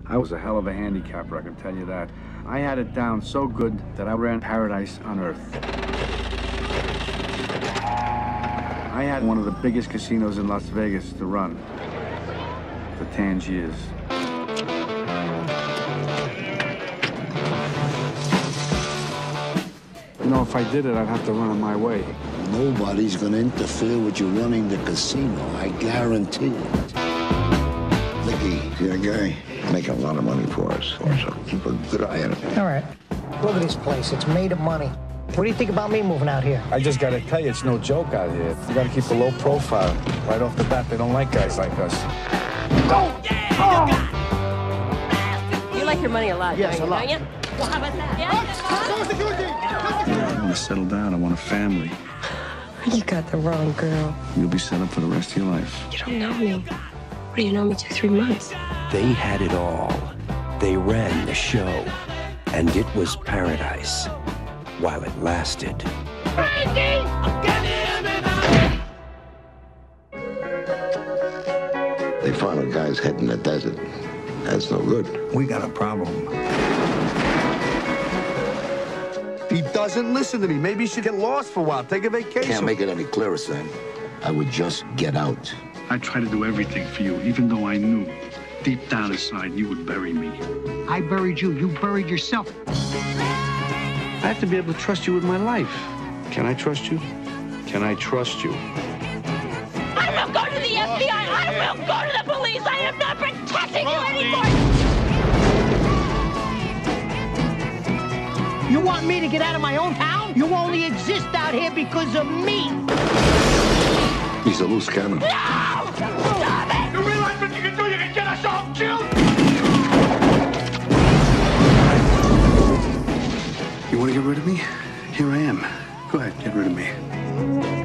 I was a hell of a handicapper, I can tell you that. I had it down so good that I ran paradise on earth. I had one of the biggest casinos in Las Vegas to run for 10 years. You know, if I did it, I'd have to run it my way. Nobody's gonna interfere with you running the casino, I guarantee it. Mickey, see that guy? Making a lot of money for us. So keep a good eye on him. All right. Look at this place. It's made of money. What do you think about me moving out here? I just gotta tell you, it's no joke out here. You gotta keep a low profile. Right off the bat, they don't like guys like us. Go! Oh! You like your money a lot, yes, don't you? A lot. Don't you? Well, how about that? Yeah. I want to settle down. I want a family. You got the wrong girl. You'll be set up for the rest of your life. You don't know me. What do you know me 2-3 months? They had it all. They ran the show. And it was paradise while it lasted. They found a guy's head in the desert. That's no good. We got a problem. He doesn't listen to me. Maybe you should get lost for a while. Take a vacation. Can't make it any clearer, Sam. I would just get out. I tried to do everything for you, even though I knew deep down inside you would bury me. I buried you. You buried yourself. I have to be able to trust you with my life. Can I trust you? Can I trust you? I will go to the FBI. I will go to the police. I am not protecting you anymore. You want me to get out of my own town? You only exist out here because of me. He's a loose cannon. No! Stop it! You realize what you can do? You can get us all killed! You want to get rid of me? Here I am. Go ahead, get rid of me.